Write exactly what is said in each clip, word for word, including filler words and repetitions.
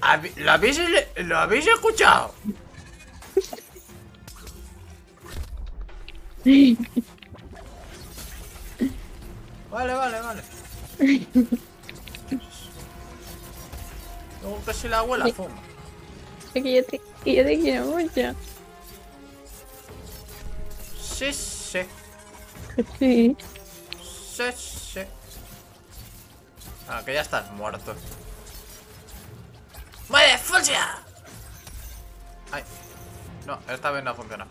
¿Lo habéis, ¿Lo habéis escuchado? Vale, vale, vale. Luego que si la abuela fuma. Es que yo te, que yo te quiero mucho. Sí, sí. Sí. Sí, sí. Ah, que ya estás muerto. ¡Muere, Fusia! Ay. No, esta vez no ha funcionado.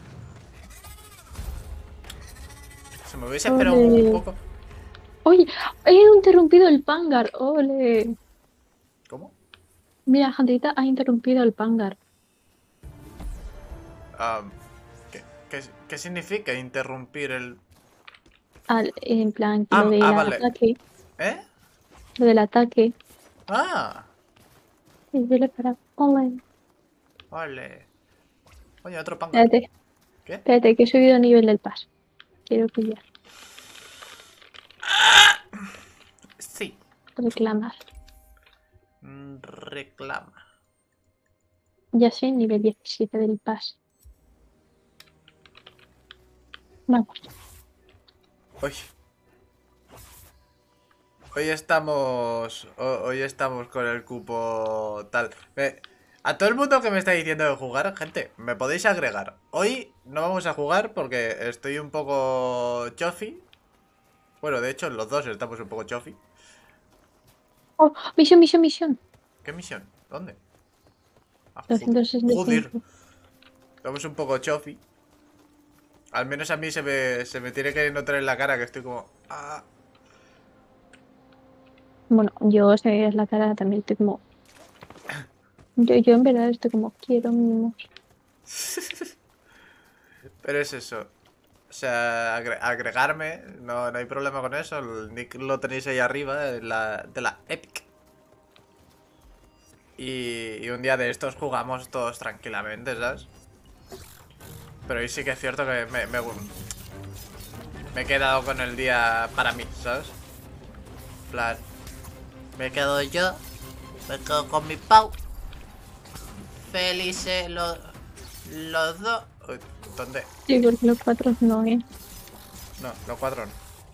Si me hubiese esperado un Ole. poco. Oye, he interrumpido el Pangar. Ole. ¿Cómo? Mira, Jandrita, ha interrumpido el Pangar. Um, ¿qué, qué, ¿Qué significa interrumpir el...? Al, en plan, que lo Ah, del ah, vale. ataque. ¿Eh? Lo del ataque. Ah, Y yo le para. Ole. vale. Oye, otro pangar. Espérate, ¿Qué? espérate, que he subido a nivel del paso. Quiero pillar. Sí. Reclamar. Mm, reclama. Ya soy nivel diecisiete del paso. Vamos. Hoy. Hoy estamos... Hoy estamos con el cupo tal. Me- A todo el mundo que me está diciendo de jugar, gente, me podéis agregar. Hoy no vamos a jugar porque estoy un poco chofi. Bueno, de hecho, los dos estamos un poco chofi. Oh, misión, misión, misión. ¿Qué misión? ¿Dónde? Ah, joder. doscientos sesenta y Joder. cinco. Estamos un poco chofi. Al menos a mí se me, se me tiene que notar en la cara que estoy como... Ah. Bueno, yo, si me ves la cara, también estoy como. Yo, yo en verdad estoy como, quiero mimos. Pero es eso. O sea, agre- agregarme, no, no hay problema con eso. El nick lo tenéis ahí arriba de la, de la Epic. Y, y un día de estos jugamos todos tranquilamente, ¿sabes? Pero hoy sí que es cierto que me, me, me he quedado con el día para mí, ¿sabes? En plan, me quedo yo, me quedo con mi Pau. Felices los, los dos. Uy, ¿dónde? Sí, porque los cuatro no, ¿eh? No, los cuatro no.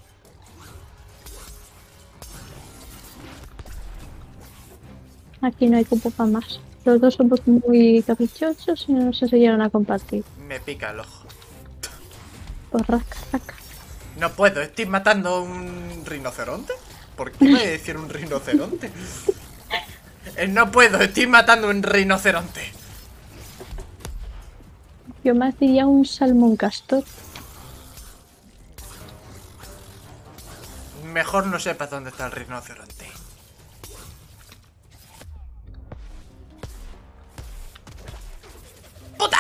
Aquí no hay cupo para más. Los dos somos muy caprichosos y no se llegan a compartir. Me pica el ojo. Pues rasca, rasca. No puedo, estoy matando a un rinoceronte. ¿Por qué me voy a decir un rinoceronte? Eh, no puedo, estoy matando a un rinoceronte. Yo más diría un salmón castor. Mejor no sepas dónde está el rinoceronte. ¡Puta!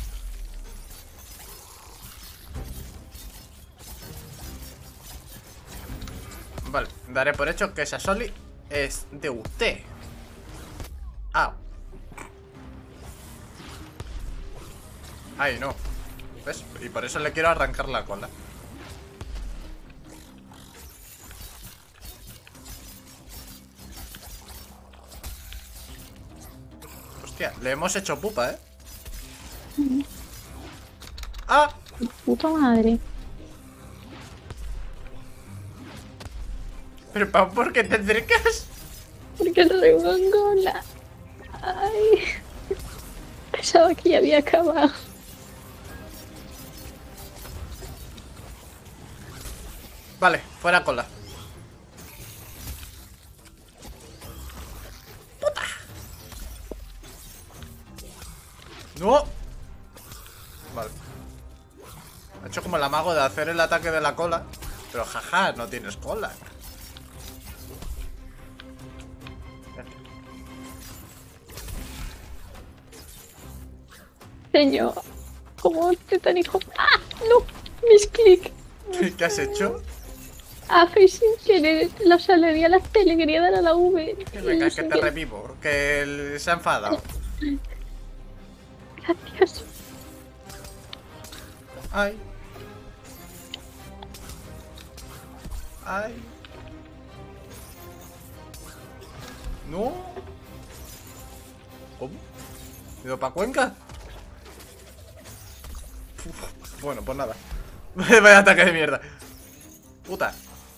Vale, daré por hecho que esa Soli es de usted. Ah. Ay, no. ¿Ves? Y por eso le quiero arrancar la cola. Hostia, le hemos hecho pupa, ¿eh? ¡Ah! Puta madre. Pero Pau, ¿por qué te acercas? Porque no tengo cola. Ay. Pensaba que ya había acabado. Vale, fuera cola. ¡Puta! ¡No! Vale. Ha hecho como el amago de hacer el ataque de la cola. Pero jaja, no tienes cola. Señor, ¿cómo te tan hijo? ¡Ah! ¡No! Mis clics. ¿Qué has hecho? Hace sin querer la salería la C, le quería dar a la V. Que y venga, que sin te querer. revivo. Que él se ha enfadado. Gracias. Ay. Ay. No. ¿Cómo? ¿Me he ido para Cuenca? Uf, bueno, pues nada. Vaya ataque de mierda. Puta.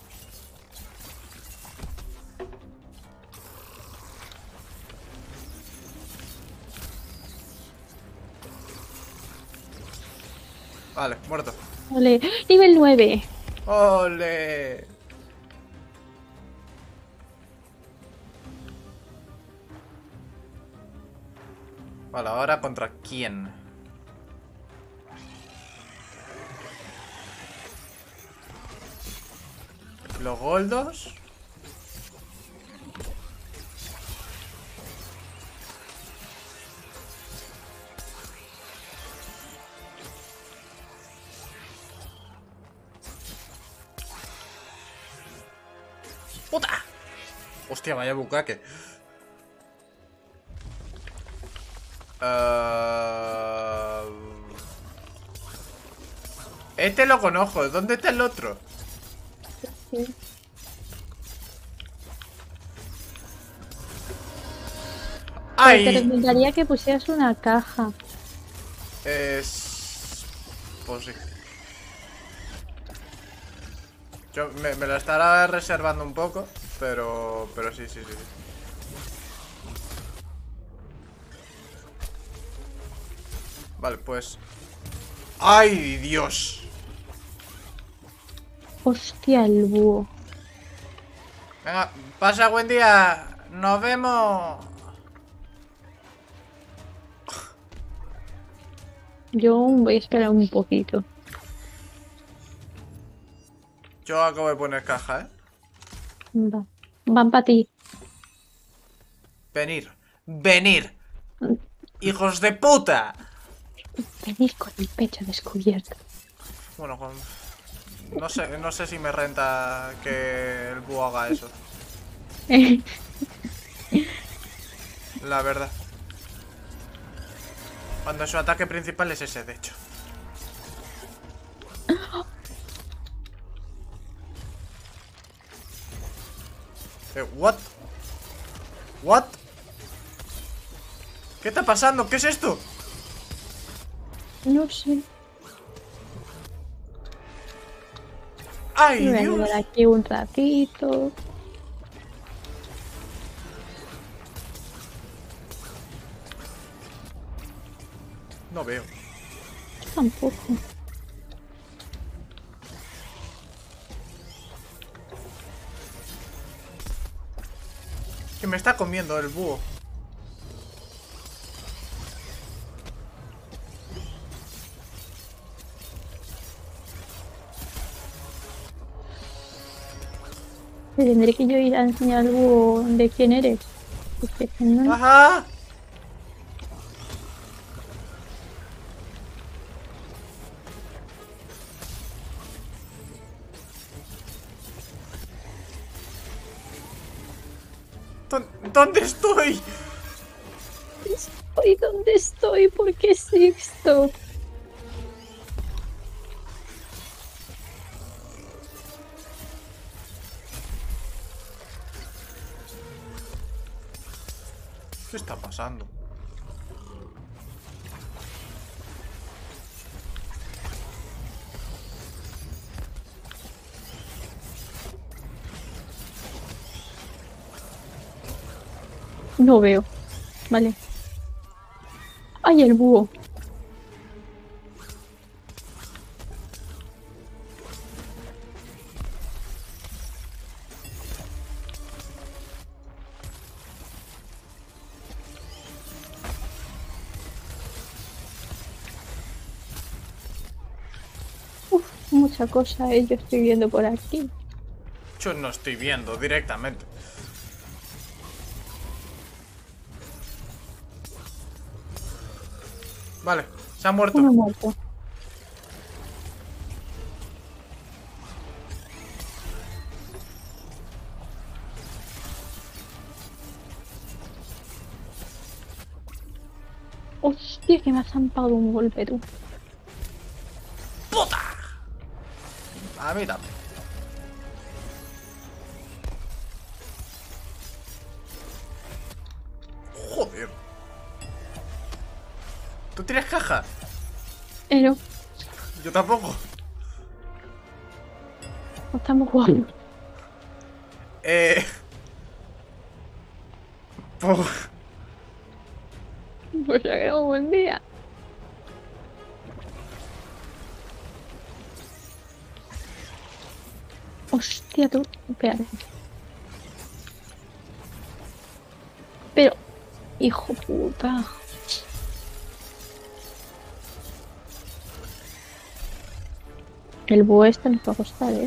Vale, muerto. Vale, nivel nueve. ¡Ole! Vale, ahora ¿contra quién? ¿Los goldos? ¡Puta! Hostia, vaya bucaque. Uh... Este lo conozco. ¿Dónde está el otro? Sí. Pero te ¡Ay! recomendaría que pusieras una caja. Es... Pues sí. Yo me, me lo estará reservando un poco, pero... Pero sí, sí, sí, sí. Vale, pues... ¡Ay, Dios! Hostia, el búho. Venga, pasa buen día. Nos vemos. Yo voy a esperar un poquito. Yo acabo de poner caja, ¿eh? Va. Van para ti. Venir. Venir. ¡Hijos de puta! Venir con el pecho descubierto. Bueno, con... No sé, no sé si me renta que el búho haga eso. La verdad. Cuando su ataque principal es ese, de hecho. Eh, what? What? ¿Qué está pasando? ¿Qué es esto? No sé. ¡Ay, Voy a Dios! quedar aquí un ratito. No veo. Tampoco. Que me está comiendo el búho. Te tendré que yo ir a enseñar algo de quién eres. Porque si no... ¡Ajá! ¿Dó- ¿Dónde estoy? Estoy donde estoy, ¿por qué es esto? ¿Qué está pasando? No veo. Vale. ¡Ay, el búho! Uf, mucha cosa eh, yo estoy viendo por aquí. Yo no estoy viendo directamente. Vale, se ha muerto. Uno muerto. Hostia, que me has zampado un golpe tú. ¡Puta! A mí también. Joder. ¿Tú tienes caja? Pero Yo tampoco. no estamos guapos. Eh... Pues... Pues ya quedó un buen día. Hostia, tú. Espérate. Pero, hijo puta. El búho este nos va a costar, ¿eh?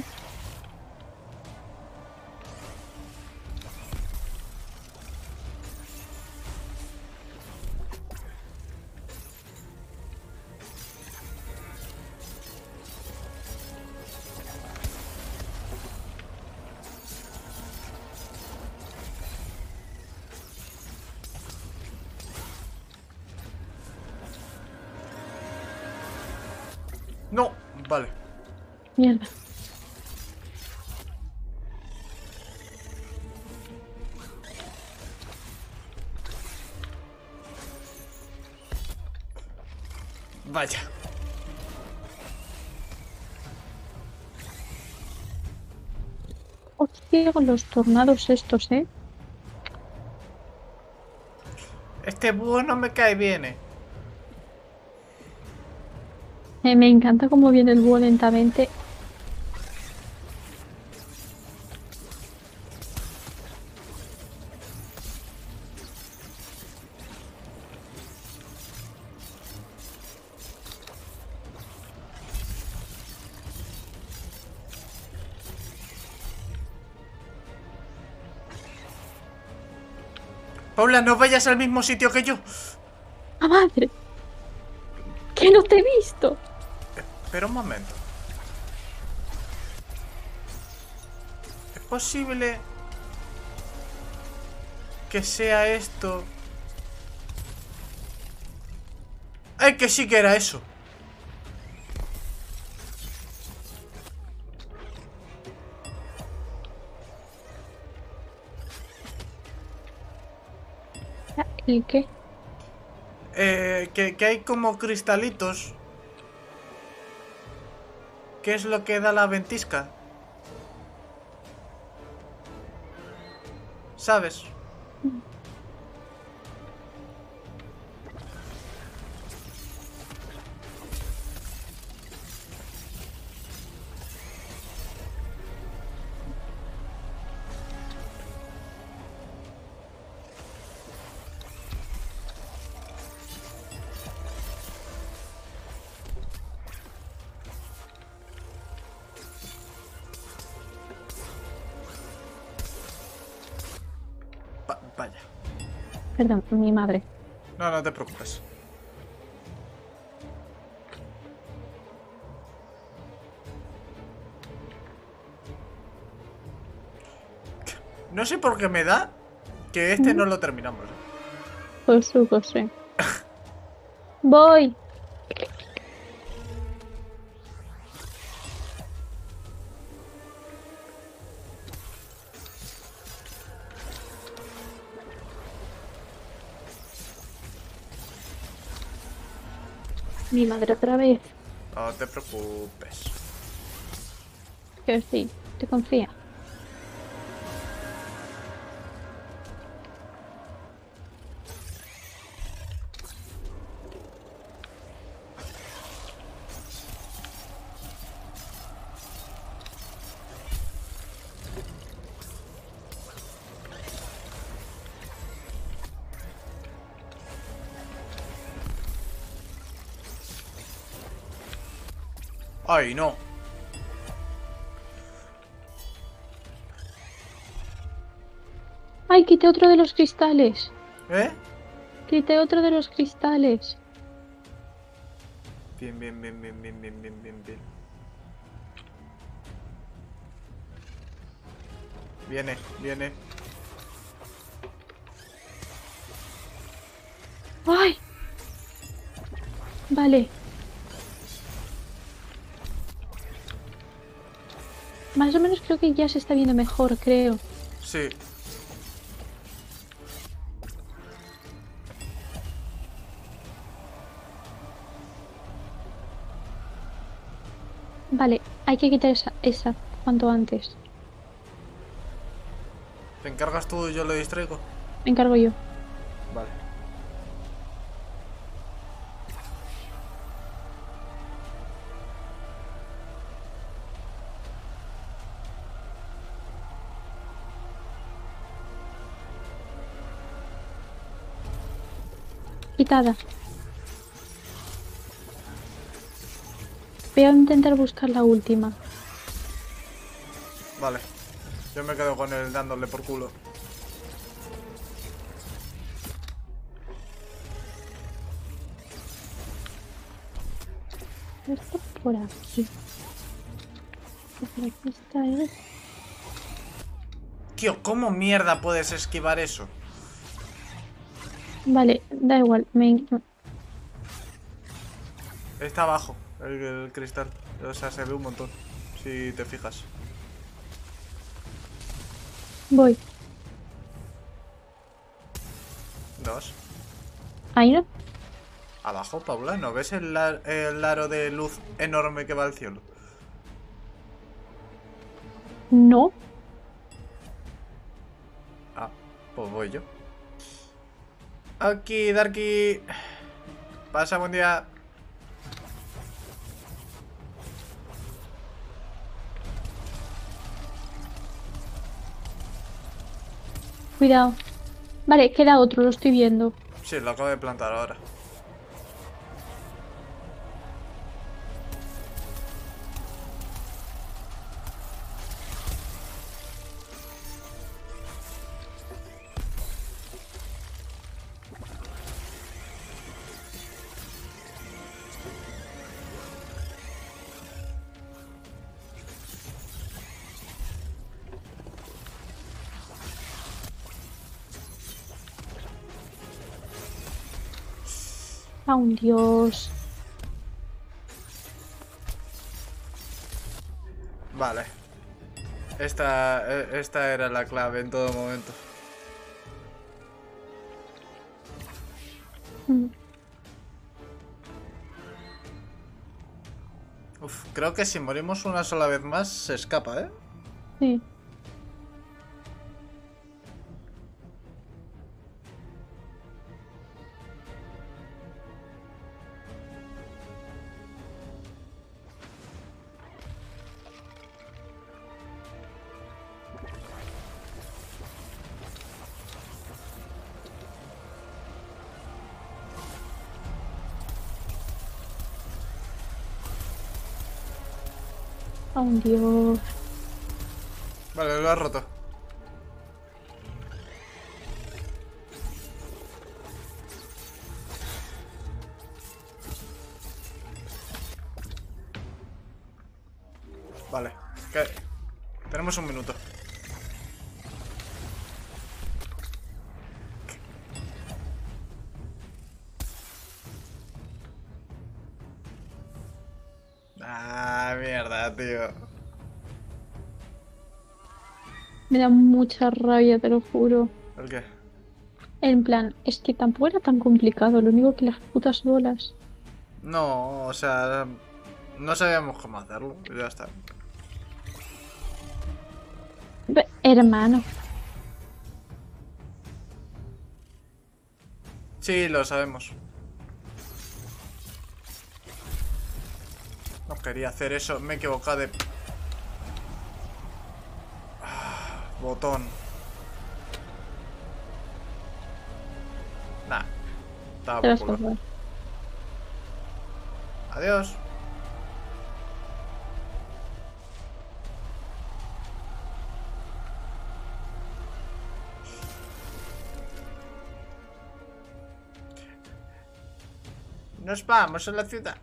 No, vale. Mierda. Vaya. Hostia, con los tornados estos, ¿eh? Este búho no me cae bien, eh. Eh, me encanta cómo viene el búho lentamente. Paula, no vayas al mismo sitio que yo. ¡Ah, madre! ¡Que no te he visto! Espera un momento. ¿Es posible que sea esto? ¡Ay, que sí que era eso! ¿El qué? Eh, que, que hay como cristalitos. ¿Qué es lo que da la ventisca? ¿Sabes? Va- vaya. Perdón, mi madre. No, no te preocupes. No sé por qué me da que este no lo terminamos. Por su cosa. Voy. Mi madre otra vez. No te preocupes. Que sí, te confía. Ay, no. ¡Ay, quité otro de los cristales! ¿Eh? Quité otro de los cristales. Bien, bien, bien, bien, bien, bien, bien, bien, bien. Viene, viene. ¡Ay! Vale. Más o menos creo que ya se está viendo mejor, creo. Sí. Vale, hay que quitar esa, esa cuanto antes. ¿Te encargas tú y yo lo distraigo? Me encargo yo. Vale. Quitada. Voy a intentar buscar la última. Vale. Yo me quedo con él dándole por culo. Esto por aquí. Por aquí está él. Tío, ¿cómo mierda puedes esquivar eso? Vale, da igual. Me... Está abajo, el, el cristal. O sea, se ve un montón. Si te fijas. Voy. Dos. Ahí no. Abajo, Paula, ¿no ves el, la- el aro de luz enorme que va al cielo? No. Ah, pues voy yo. Aquí, Darky. Pasa buen día. Cuidado. Vale, queda otro, lo estoy viendo. Sí, lo acabo de plantar ahora. ¡Ah, un Dios! Vale. Esta, eh, esta era la clave en todo momento. Mm, Uf, creo que si morimos una sola vez más se escapa, ¿eh? sí. ¡Ah, un Dios! Vale, lo has roto. Vale. ¿Qué? Tenemos un minuto. Ah, mierda, tío. Me da mucha rabia, te lo juro. ¿El qué? En plan, es que tampoco era tan complicado, lo único que las putas bolas. No, o sea, no sabíamos cómo hacerlo. Y ya está. Be- hermano, Sí, lo sabemos. No quería hacer eso, me he equivocado de... Ah, botón. Nah, estaba te por vas a culo. salvar. Adiós. Nos vamos a la ciudad.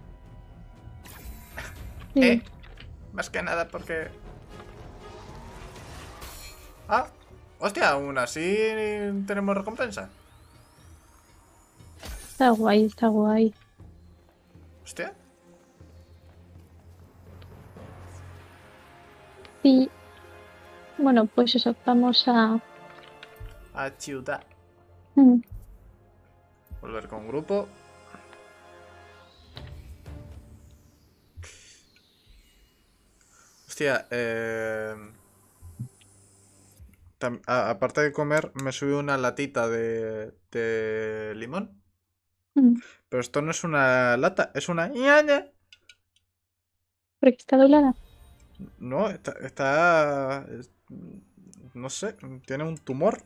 Sí, ¿Eh? Más que nada porque... Ah, hostia, aún así tenemos recompensa. está guay, está guay. Hostia. Sí, bueno, pues eso, vamos a... A ciudad. Mm, Volver con grupo. Hostia, eh... tam- a- aparte de comer, me subí una latita de, de limón. Mm, Pero esto no es una lata, es una ñaña. Porque está doblada. No, está, está- es- no sé, tiene un tumor.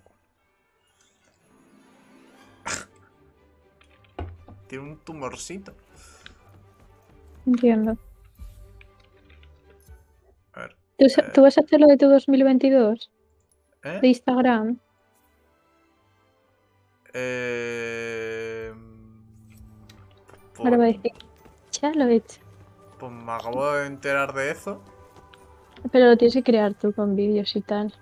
Tiene un tumorcito. Entiendo. A ver. ¿Tú, sa- eh, tú vas a hacer lo de tu dos mil veintidós ¿eh? de Instagram? Eh, Ahora pues, va a decir, ya lo he hecho. pues me acabo de enterar de eso. Pero lo tienes que crear tú con vídeos y tal.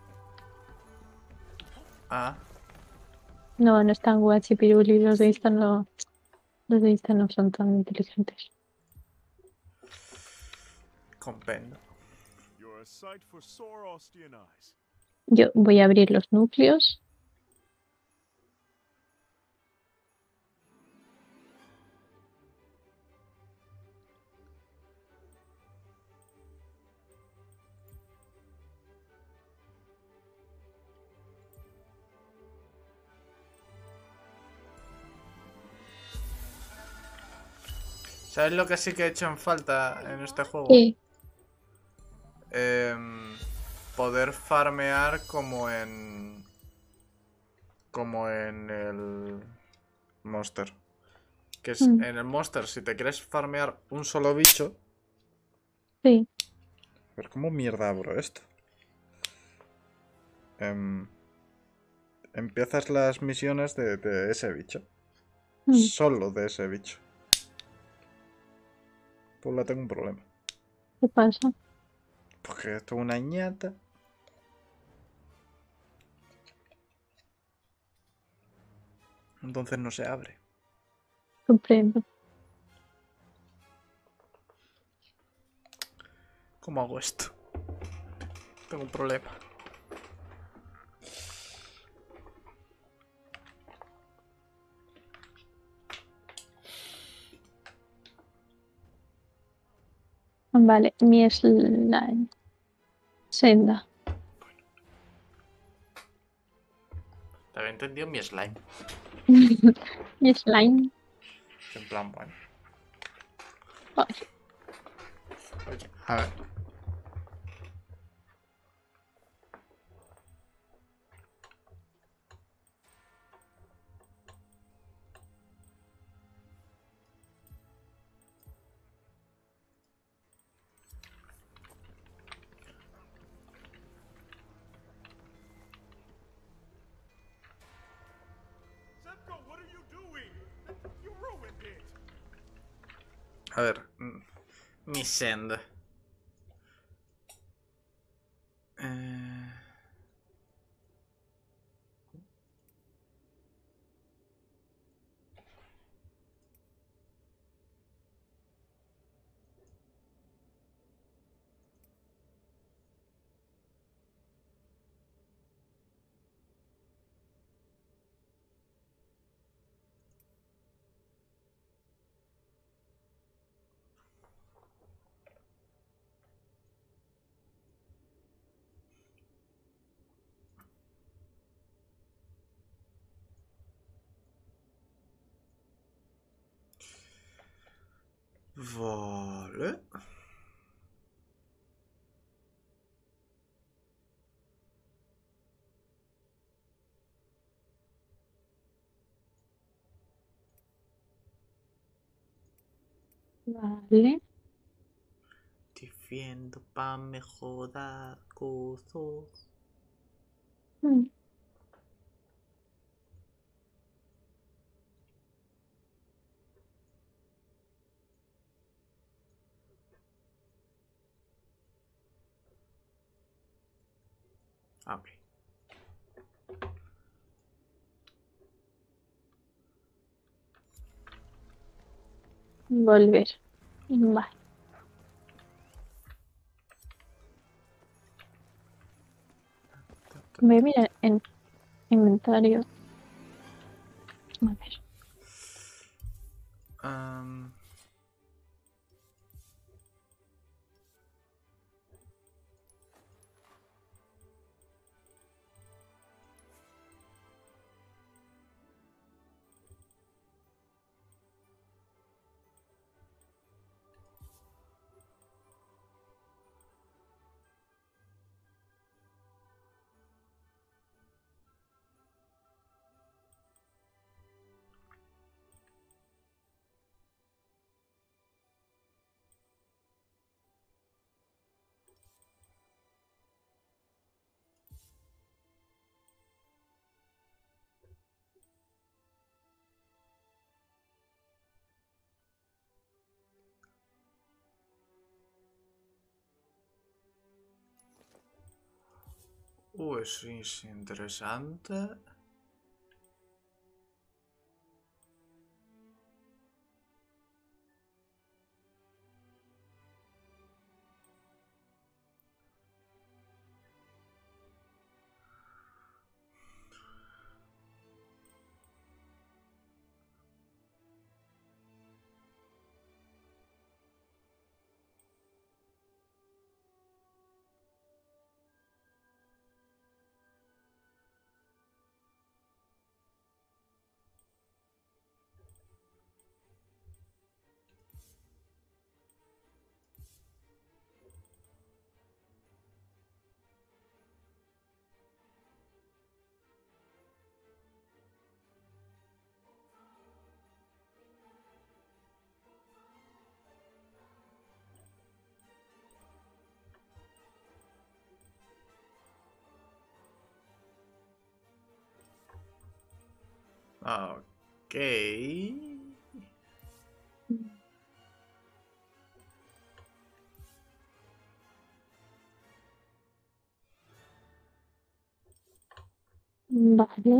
Ah, No, no es tan guachipiruli. Los de Insta no, los de Insta no son tan inteligentes. comprendo. You're a sight for sore Austrian eyes. Yo voy a abrir los núcleos. ¿Sabes lo que sí que he hecho en falta en este juego? Sí. Em, poder farmear como en... Como en el... Monster. Que es Mm, en el Monster, si te quieres farmear un solo bicho... sí. A ver, ¿cómo mierda abro esto? Em, empiezas las misiones de, de ese bicho. Mm, Solo de ese bicho. Pues la tengo un problema. ¿Qué pasa? Porque esto es una ñata. Entonces no se abre. Comprendo. ¿Cómo hago esto? Tengo un problema. Vale, mi slime. Senda. Te había entendido mi slime. Mi slime. En plan, bueno. Ay, Oye, a ver. Zepko, what are you doing? You ruined it. A ver. mm, Mi send. Eh... Vale. vale. Defiendo pa' mejorar cosas. Mm, Ok. Volver. Vale. Voy a mirar en inventario. A ver. Am, Uh, eso es interesante. Ok. Vale.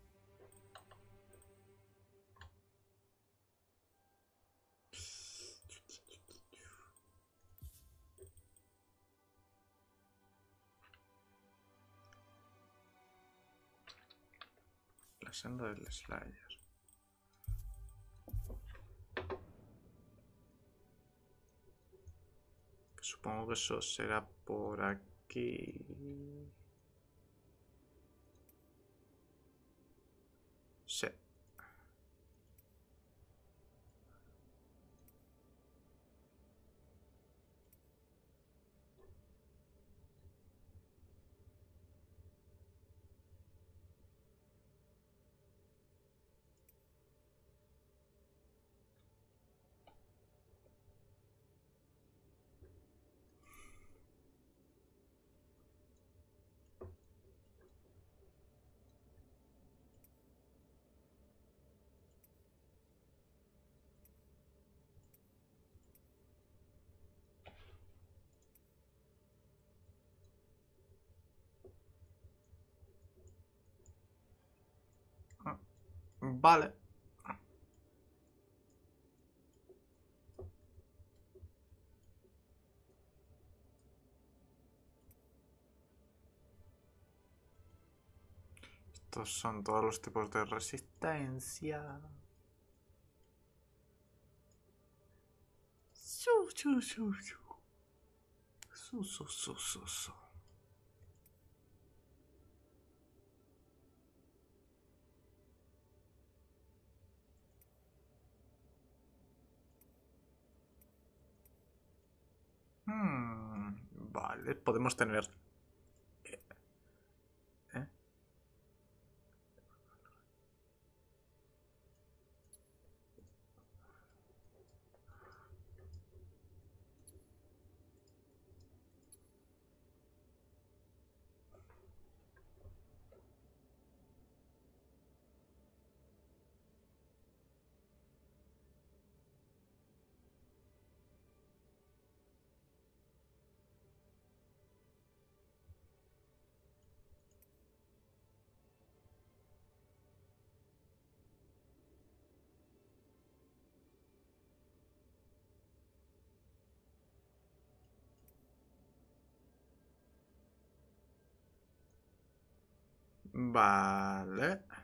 La senda del Slayer. Supongo que eso será por aquí. Sí. Vale. Estos son todos los tipos de resistencia. Su, su, su, su. Su, su, su, su, su. Hmm, vale, podemos tener... ¿Eh? Vale.